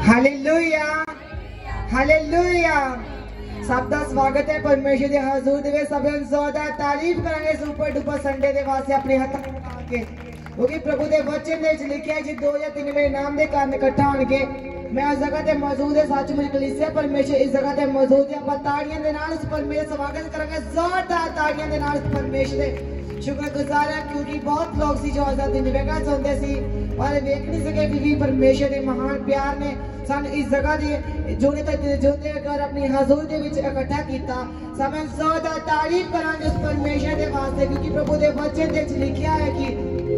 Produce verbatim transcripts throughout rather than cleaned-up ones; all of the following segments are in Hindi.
Hallelujah hallelujah. सब का स्वागत है परमेश्वर के हजूर दे सब सौदा तारीफ करांगे सुपर डुपर संडे दे वास्ते अपने हाथ के क्योंकि प्रभु दे वचन दे लिखिया है जी दो या तीन मेरे नाम दे कारण इकट्ठा होंगे मैं उस जगह ते मौजूद है। सचमुच कलीसिया परमेश्वर इस जगह ते मौजूद है। आप ताड़ियां दे नाल उस परमेश्वर स्वागत करांगे जोरदार ताड़ियां दे नाल उस परमेश्वर दे शुक्रगुजार है क्योंकि बहुत लोग सी जो आजाद दिन वेखना चाहते सी पर वेख नहीं सके भी परमेश्वर के महान प्यार ने सन इस जगह दे जोने तक जोते कर अपनी हजूर दे विच इकट्ठा कीता। समय ज़्यादा तारीफ करांगे उस परमेश्वर दे वास्ते क्योंकि प्रभु दे वचन दे लिखिया है कि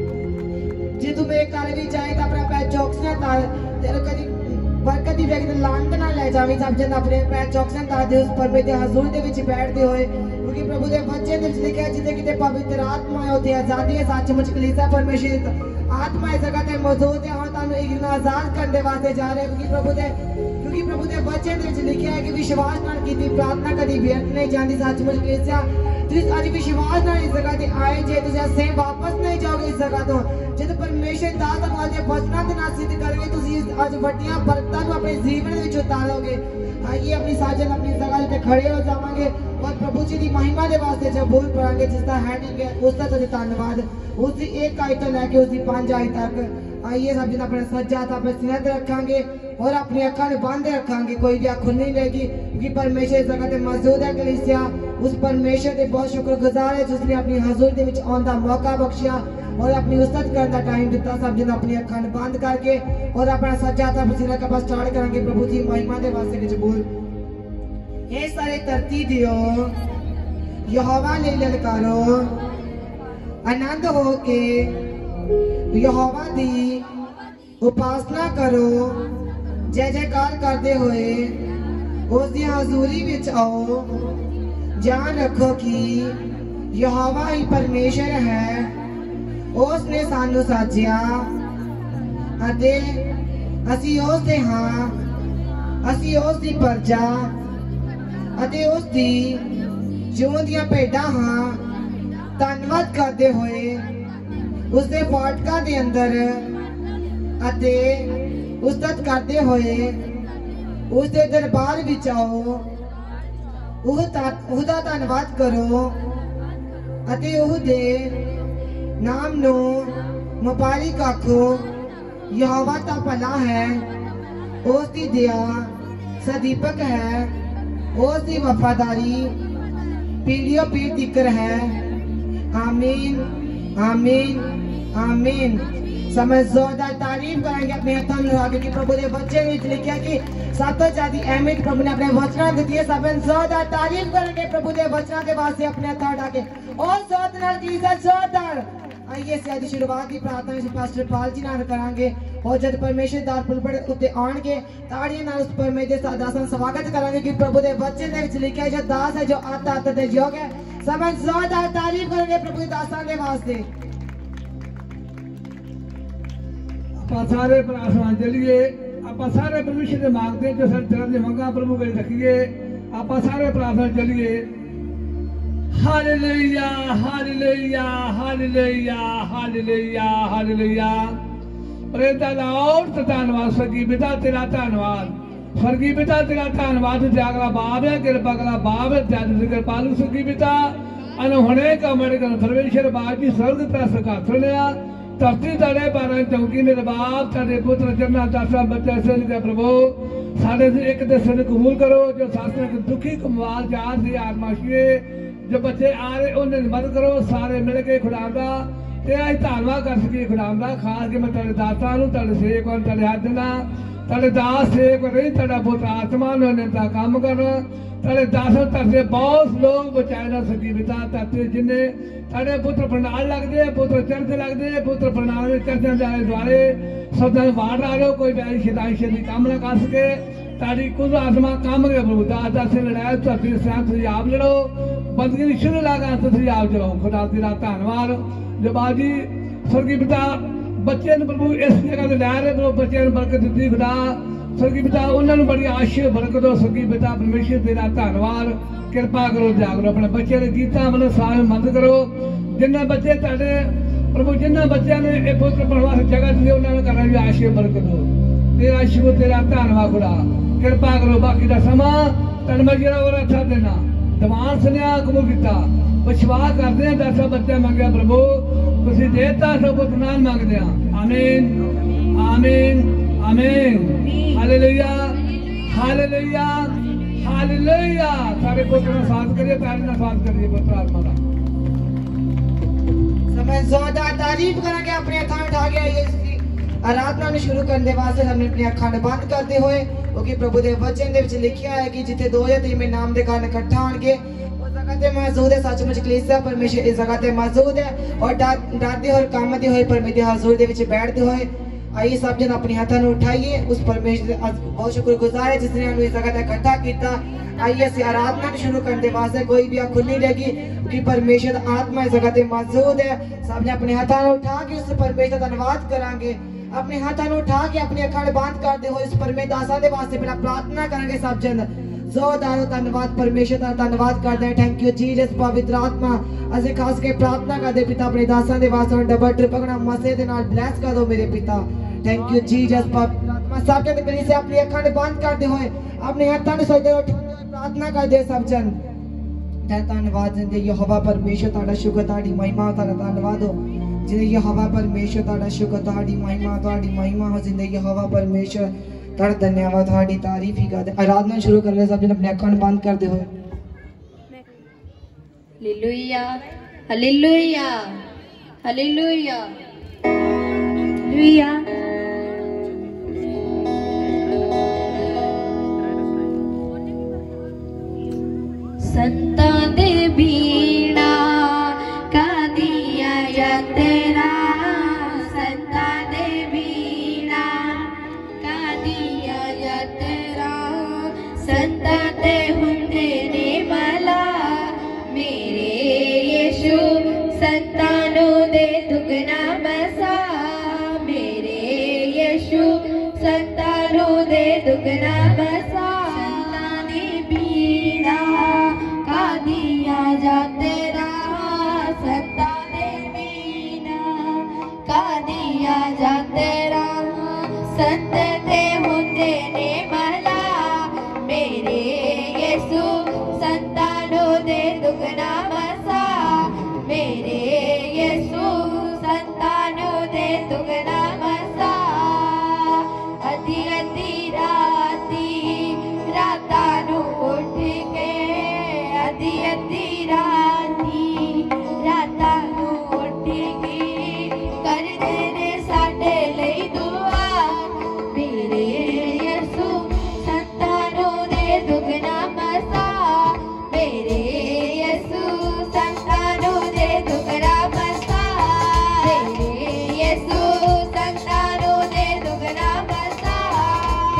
जे तू मेरे घर भी जाए तो अपना पैर चौकसे तार तेरे कदी बरकत दी व्यक्ति लांत ना ले जावी सब जन अपने पैर चौकसे तार दे उस परमेश्वर दे हजूर दे विच बैठदे होए क्योंकि प्रभु दे वचन दे लिखिया है जिथे किते पवित्र आत्मा है उथे आजादी है। सचमुच कलीसिया परमेश्वर आत्मा इस जगह ते मौजूद है और तानु एक आजाद करने वास्ते जा रहे क्योंकि प्रभु दे क्योंकि प्रभु दे वचन दे लिखिया है कि विश्वास नाल कीती प्रार्थना कदी व्यर्थ नहीं जांदी। सचमुच कलीसिया तुस आज विश्वास नाल इस जगह ते आए जे तुस असे वापस नहीं जाओगे इस जगह तो जद परमेश्वर दास तुम्हारे वचनां दे नाल सिद्ध करके तुस आज बड़ियां बरकतां को अपने जीवन विच उतारोगे। आइए अपनी साजन अपनी जगह पे खड़े हो जावांगे और प्रभु जी की महिमा के वास्ते जब बोल पढ़ांगे जिसका हैडिंग है उसका तो धन्यवाद उसकी एक आई तो लैके उसकी पांच आई तक। आइए सब जन अपना सज्जा हाथ अपने सीने ते रखांगे और अपनी अखां बंद रखांगे कोई भी अख खुल नहीं लेगी क्योंकि परमेश्वर इस जगह पे मौजूद है। कलीसिया उस परमेश्वर के बहुत शुक्रगुजार है जिसने अपनी हजूर के विच आउण दा मौका बख्शिया और अपनी उस्ताद करने का टाइम दिता। सब जन अपनी अखां बंद करके और अपना सज्जा हाथ अपने सीने का स्टार्ट करेंगे प्रभु जी महिमा के वास्ते विच बोल हे सारे धरती दियो यहोवा ने ललकारो आनंद हो के यहोवा दी उपासना करो जय जयकार करते हुए उसकी हजूरी विच आओ। जान रखो कि यहोवा ही परमेश्वर है उसने सानू साजिया अते असी उसदे हां असी उसदी प्रजा अते उसदी जिउंदियां भेडां हां। धन्यवाद करते हुए उसके फाटका के अंदर अते उस्तत करते हुए उसके दरबार विच आओ उसदा धन्यवाद करो अते उसदे नाम नो मुबारक आखो। यहोवा ता भला है उसकी दया सदीपक है उसकी वफादारी पीढ़ियों पीढ़ी तिकर है। आमीन आमीन आमीन। समय जोरदार तारीफ करेंगे अपने हाथों में लगा के प्रभु ने बच्चे ने लिखा कि सब तो ज्यादा अहमियत प्रभु ने अपने वचना दी है। सब जोरदार तारीफ करेंगे प्रभु ने वचना के वास्ते अपने हाथ उठा के और जोरदार जीसस जोरदार। आइए से आज शुरुआत की प्रार्थना से पास्टर पाल जी नाल करांगे और जब परमेश्वर दार पुलपड़ उत्ते आणगे ताड़ियां नाल उस परमेश्वर दा दासन स्वागत करांगे कि प्रभु दे वचन दे विच लिखिया है जो दास है जो आत्मा आत्मा दे योग है। सब जोरदार तारीफ करेंगे प्रभु के दासां दे वास्ते। आप सारे प्रार्थना चलिए आप सारे परमेश्वर से मांगते जो सर चरण से मंगा प्रभु के रखिए। आप सारे प्रार्थना चलिए hallelujah hallelujah hallelujah hallelujah hallelujah. प्रेता और धन्यवाद स्वर्गीय पिता तेरा धन्यवाद स्वर्गीय पिता तेरा धन्यवाद जागरा बाप है कृपा करा बाप है त्याग कृपालु स्वर्गीय पिता अनहोने का मणिकन परमेश्वर बाप जी स्वर्ग का सका सुनया धरती तड़े पर चौकी मेरे बाप तेरे पुत्र चरना दासा बच्चा से प्रभु सारे से एक दर्शन कबूल करो जो शास्त्र दुखी कमवाल चार से आत्माशिए जो बच्चे आ रहे उन्हें मदद करो सारे मिल के खुदावंदा तेरा धन्यवाद कर सके खुदावंदा खास के मैं तेरे दासा नु तेरे सेवक और तेरे हाथ देना तेरे दास सेवक नहीं तेरा पुत्र आत्मा ने ता काम कर तेरे दासों तरसे बहुत लोग बचाए ना सकी बिता ताते जिन्हें तेरे पुत्र प्रणाल लगते पुत्र चर्च लगते पुत्र प्रणाल चर्चा जाए द्वारे सदा वार आ रहे कोई भी शिदाई शिदी काम ना कर सके तारी कुछ आत्मा काम के प्रभु दास दास से लड़ाए धरती से आप लड़ो बंदगी शुरू लगा तो आप चलो खुदा तेरा धन्यवाद जो बाजी स्वर्गीय पिता बच्चे प्रभु इस जगह से लै रहे प्रभु बच्चे बरकत दी खुदा स्वर्गीय पिता उन्होंने बड़ी आशीष बरकत दो स्वर्गीय पिता परमेश्वर तेरा धन्यवाद कृपा करो जागरो अपने बच्चे ने गीता मतलब सारे मदद करो जिन्हें बच्चे तेरे प्रभु जिन्हें बच्चों ने पुत्र बनवास जगह दी उन्होंने करना भी आशीष बरकत दो तेरा शुक्र तेरा धन्नवाद खुदा कृपा करो बाकी का समा तन मैं जरा और अच्छा देना दवान सुनिया कबूल किया विश्वास करते हैं दस बच्चे मंगया प्रभु तुसी देता सब नाम मांगते हैं आमीन आमीन आमीन हालेलुया हालेलुया हालेलुया सारे पुत्र का साथ करिए पैर का साथ करिए पुत्र आत्मा का समय ज़्यादा तारीफ करांगे अपने हाथ उठा के आइए आराधना ਨੂੰ ਸ਼ੁਰੂ ਕਰਨ ਦੇ ਵਾਸਤੇ ਹਮਨੇ ਆਪਣੀਆਂ ਅੱਖਾਂ ਬੰਦ ਕਰਦੇ ਹੋਏ ਕਿਉਂਕਿ ਪ੍ਰਭੂ ਦੇ ਵਚਨ ਦੇ ਵਿੱਚ ਲਿਖਿਆ ਹੈ ਕਿ ਜਿੱਥੇ ਦੋ ਜਾਂ ਤਿੰਨ ਨਾਮ ਦੇ ਕਾਰਨ ਇਕੱਠਾ ਹੋਣਗੇ ਉਸ ਜਗ੍ਹਾ ਤੇ ਮੌਜੂਦ ਹੈ ਸੱਚਮੁੱਚ ਕਲੀਸਿਆ ਪਰਮੇਸ਼ਰ ਇਸ ਜਗ੍ਹਾ ਤੇ ਮੌਜੂਦ ਹੈ ਔਰ ਡਰਦੇ ਹੋਏ ਕੰਮਦੇ ਹੋਏ ਪਰਮੇਸ਼ਰ ਦੇ ਹਜ਼ੂਰ ਦੇ ਵਿੱਚ ਬੈਠਦੇ ਹੋਏ आइए सब जन अपने हाथों में उठाइए उस परमेश्वर बहुत शुक्रगुजार है जिसने हमें इस जगह तक इकट्ठा किया आइए ऐसी आराधना शुरू करने वास्ते कोई भी आँख खुली रहेगी क्योंकि परमेश्वर आत्मा इस जगह पे मौजूद है सब ने अपने हाथों में उठा के उस परमेश्वर का धन्यवाद करांगे अपने हाथों में उठा के अपनी अखां बंद करते हुए इस परमेश्वर दासा दे वास्ते पहला प्रार्थना करेंगे सब जन जोरदार धन्यवाद परमेश्वर का धन्यवाद करते हैं थैंक यू जीसस पवित्र आत्मा असं खास के प्रार्थना करते पिता अपने दासा दे वास्ते डबल ट्रिपल मसे दे नाल ब्लेस कर दो मेरे पिता थैंक यू जीसस पवित्र आत्मा सब जन करी से अपनी अखां बंद करते हुए अपने हाथों में सोते हुए प्रार्थना करते सब जन धन्यवाद जिंदे यहोवा परमेश्वर ताड़ा शुक्र ताड़ी महिमा ताड़ा धन्यवाद हो जिंदे यहोवा परमेश्वर ताड़ा शुक्र ताड़ी महिमा ताड़ी महिमा हो जिंदे यहोवा परमेश्वर ताड़ा धन्यवाद ताड़ी तारीफ ही करते आराधना शुरू कर ले सब जन अपने अखां बंद कर दे हो हालेलुया हालेलुया हालेलुया हालेलुया संता दे बीड़ा का दिया या तेरा संता दे बीड़ा का दिया या तेरा संता दे हुंदे ने मला मेरे यीशु संतानों दे दुगना मसा मेरे यीशु संतानों दे दुगना मसा संताने बीड़ा का दिया जा तेरा संताने बीड़ा का दिया जा तेरा संत ते हुंदे ने मला मेरे यीशु संतानों दे दुगना मसा मेरे यीशु संतानों दे दुगना मसा अधी अधी राती राता नू उठ के अधी अधी राती राता नू उठ के कर दे साडे लई दुआ मेरे यीशु संतानों दे दुगना मसा मेरे यीशु संतानों दे दुगना मसा मेरे यीशु संतानों दे दुगना मसा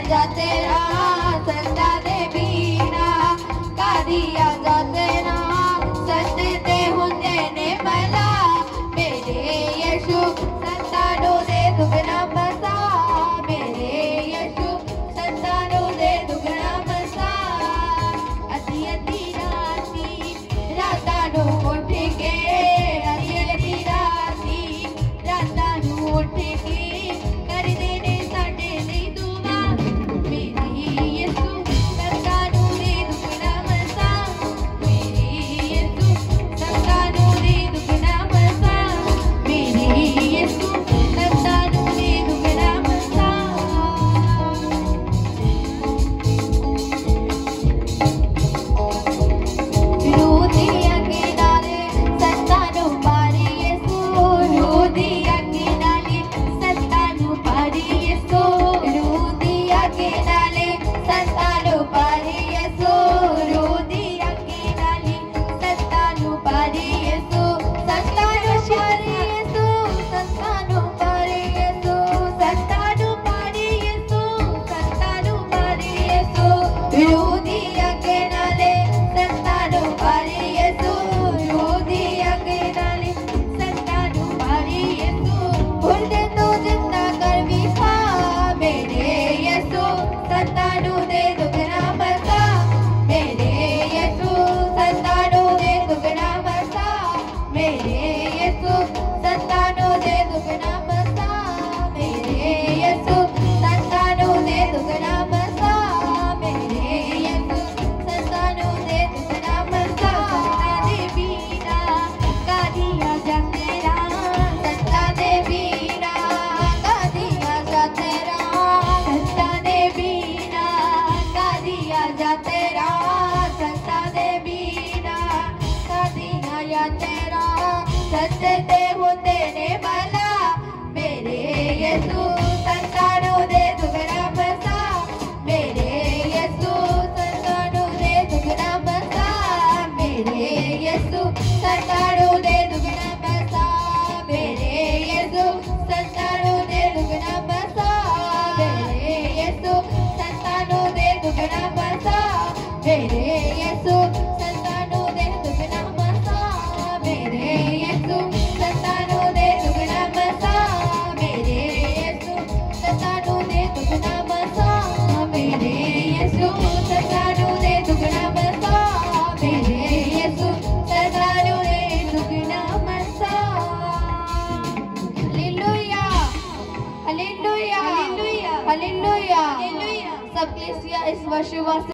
जा तेरा संता दे बीना कादिया जा तेरा संत ते हुंदे ने भला मेरे यीशु संता नु दे दुगना मसा मेरे यीशु संता नु दे दुगना मसा अधी अधी राती राता नु उठ के अधी अधी राती राता नु उठ के कर देने साडे लई दुआ मेरे यीशु संता नु दे दुगना मसा मेरे यीशु संता नु दे दुगना मसा मेरे यीशु संता नु दे दुगना मसा विरोधी अगे नाले संता नु पारी यीशु विरोधी अगे नाले संता नु पारी यीशु विरोधी अगे नाले संता नु पारी यीशु विरोधी अगे नाले संता नु पारी यीशु संता नु पारी यीशु संता नु पारी यीशु संता नु पारी यीशु संता नु पारी यीशु विरोधी अगे नाले संता नु पारी यीशु विरोधी अगे नाले संता नु पारी यीशु मुर्दे तो जिंदा कर विखा मेरे यीशु संता नु दे दुगना मसा मेरे यीशु संता नु दे दुगना मसा मेरे यीशु संता नु दे दुगना मसा मेरे यीशु संता नु दे दुगना मसा मेरे यीशु संता नु दे दुगना मसा दे बीना कादिया जा तेरा संता दे बीना कादिया जा तेरा संता दे बीना कादिया जा तेरा संता दे बीना कादिया या तेरा सत्य ते होते ने भला मेरे यीशु संता नु दे दुगना मसा मेरे यीशु संता नु दे दुगना मसा मेरे यीशु संता नु दे दुगना मसा मेरे यीशु संता नु दे दुगना मसा मेरे यीशु संता नु दे दुगना मसा मेरे यीशु संता नु दे दुगना मसा मेरे यीशु संता नु दे दुगना मसा मेरे यीशु संता नु दे दुगना मसा मेरे यीशु संता नु दे दुगना मसा मेरे यीशु संता नु दे दुगना मसा हालेलुया हालेलुया हालेलुया हालेलुया सब कलीसिया इस वर्ष